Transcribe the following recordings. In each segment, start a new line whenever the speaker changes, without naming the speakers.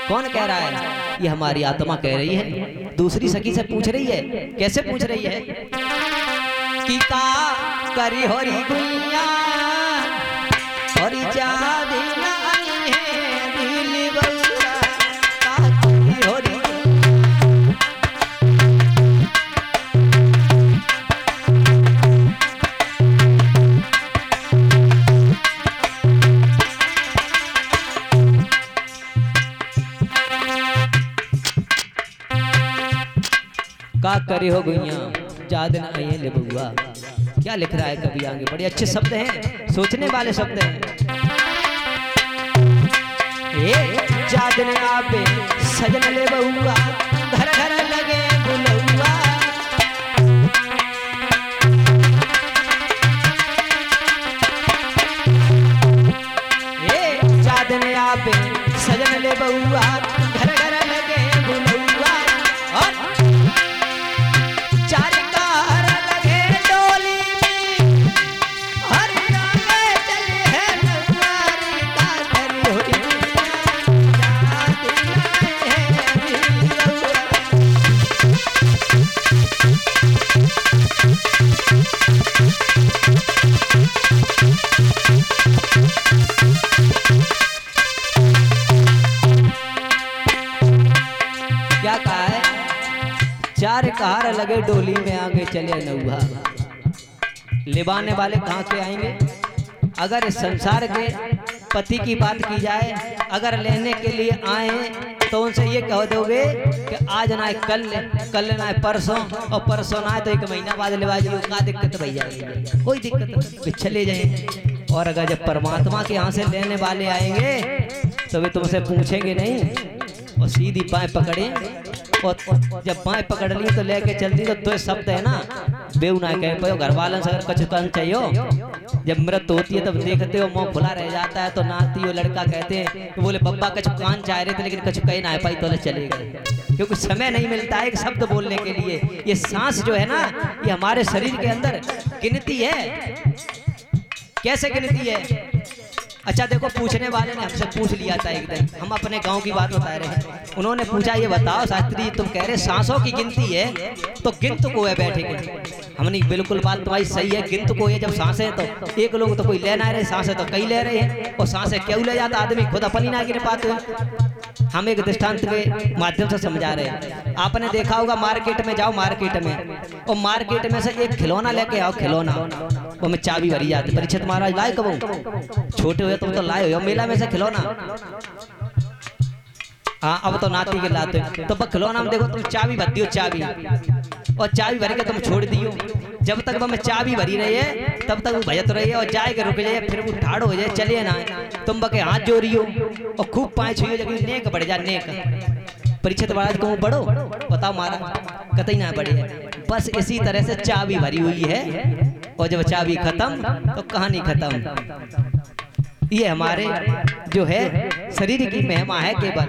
कौन कह रहा है? ये हमारी आत्मा कह रही है। दूसरी सखी से पूछ रही है। कैसे पूछ रही है? कि का करी होरी गुइया होरी चाँदी लाई है दिल बउआ का करी होरी। का करे हो गुइया चाँदन आई है ले बउआ। क्या लिख रहा है कवि आगे? बड़े अच्छे शब्द हैं, सोचने वाले शब्द हैं। चाँदन आपे सजन ले बउआ घर घर लगे बुलउआ। चाँदन आपे सजन ले बउआ घर घर लगे बुलउआ। और चार कार लगे डोली में हर रंग चले हैं नवारी का करी होरी क्या कहा है? चार कार लगे डोली में आगे चले नौहा। लिबाने वाले कहाँ के आएंगे? अगर इस संसार के पति की बात की जाए, अगर लेने के लिए आए तो उनसे ये कह दोगे कि आज ना कल ना परसों, और परसों ना तो 1 महीना बाद लेवा जी। क्या दिक्कत भई जाएगी? कोई दिक्कत नहीं, चले जाएंगे। और अगर जब परमात्मा के यहाँ से लेने वाले आएंगे तो वे तुमसे पूछेंगे नहीं, और सीधी बाएं पकड़े, और जब बाएं पकड़ ली तो लेके चलती तो शब्द है ना बेऊ ना कह पाओ। घर वालों से अगर कुछ कन चाहिए, जब मृत्यु होती है तब देखते हो मुंह खुला रह जाता है, तो नाती और लड़का कहते हैं कि बोले पप्पा कुछ कान चाह रहे थे लेकिन कुछ कहीं ना पाई तो चले गए, क्योंकि समय नहीं मिलता है एक शब्द बोलने के लिए। ये सांस जो है ना, ये हमारे शरीर के अंदर गिनती है। कैसे गिनती है? अच्छा देखो, पूछने वाले ने हमसे पूछ लिया था एक दिन, हम अपने गांव की बात बता रहे हैं। उन्होंने पूछा ये बताओ शास्त्री जी, तुम कह रहे सांसों की गिनती है तो गिनत को है बैठेंगे? हमने बिल्कुल बात तुम्हारी सही है, गिनत को है। जब सांसें तो एक लोग तो कोई ले ना रहे, सांसें तो कई ले रहे हैं, और सांसें क्यों ले जाता आदमी खुद अपनी ना गिन पाते हैं। हम एक दृष्टांत के माध्यम से समझा रहे हैं। आपने देखा होगा मार्केट में जाओ, मार्केट में, और मार्केट में से एक खिलौना लेके आओ, खिलौना वो में चाबी भरी जाती। परीक्षित महाराज लाए कब? छोटे हुए तुम तो लाए हो मेला में से खिलौना। हाँ अब तो नाती के लाते हो, तो खिलौना में देखो तुम चाबी भर दियो, चाबी, और चाबी भर के तुम छोड़ दियो। जब तक वह चाबी भरी रही है तब तक वो भजत रही है, और जाएगा रुक जाए, फिर वो ठाड़ हो जाए, चलिए ना तुम बके हाथ जोड़ियो और खूब पाए छुइयो, लेकिन नेक बढ़ जा नेक। परीक्षित महाराज कहूँ बढ़ो, बताओ महाराज कतई ना बढ़े। बस इसी तरह से चाबी भरी हुई है, और जब चाबी खत्म तो कहानी खत्म। ये हमारे जो है शरीर की महिमा है केवल।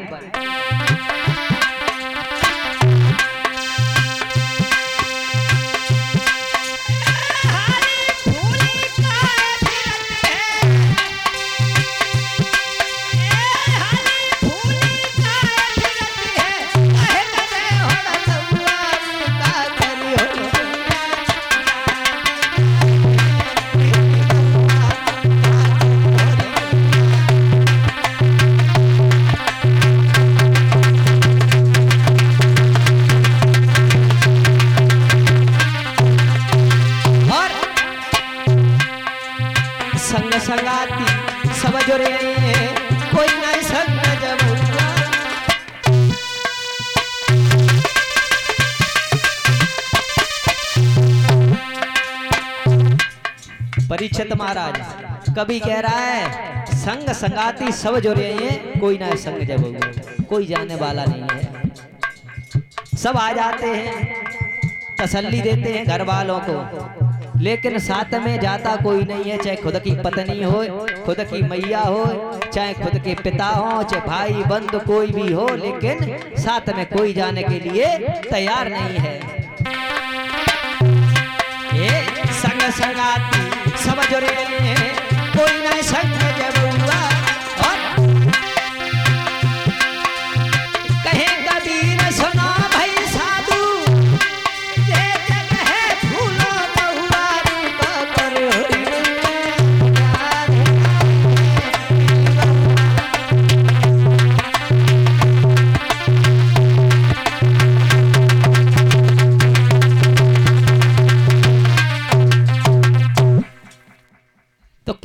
संगाती सब जोरे कोई नहीं संग जब परीक्षित महाराज कभी कह रहा है संग संगाती सब जोरे कोई ना संग जब, कोई जाने वाला नहीं है। सब आ जाते हैं, तसल्ली देते हैं घर वालों को, लेकिन साथ में जाता कोई नहीं है। चाहे खुद की पत्नी हो, खुद की मैया हो, चाहे खुद के पिता हो, चाहे भाई बंधु कोई भी हो, लेकिन साथ में कोई जाने के लिए तैयार नहीं है। ये संग संगाती सब जोरे कोई नहीं संग जब हुआ। और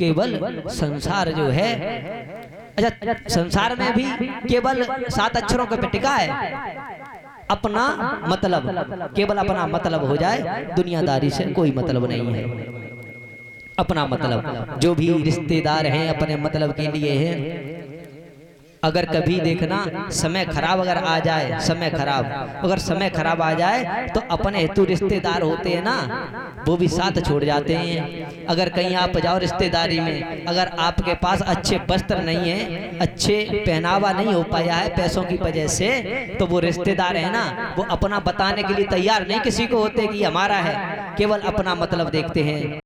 केवल संसार जो है, अच्छा संसार में भी केवल 7 अक्षरों पे टिका है, अपना मतलब, केवल अपना मतलब हो जाए, दुनियादारी से कोई मतलब नहीं है। अपना मतलब, जो भी रिश्तेदार हैं अपने मतलब के लिए हैं। अगर कभी देखना समय खराब अगर आ जाए, समय खराब अगर समय खराब आ जाए तो अपने हेतु रिश्तेदार होते हैं ना, वो भी साथ छोड़ जाते हैं। अगर कहीं आप जाओ रिश्तेदारी में, अगर आपके पास अच्छे वस्त्र नहीं है, अच्छे पहनावा नहीं हो पाया है पैसों की वजह से, तो वो रिश्तेदार है ना, वो अपना बताने के लिए तैयार नहीं किसी को होते कि हमारा है, केवल अपना मतलब देखते हैं।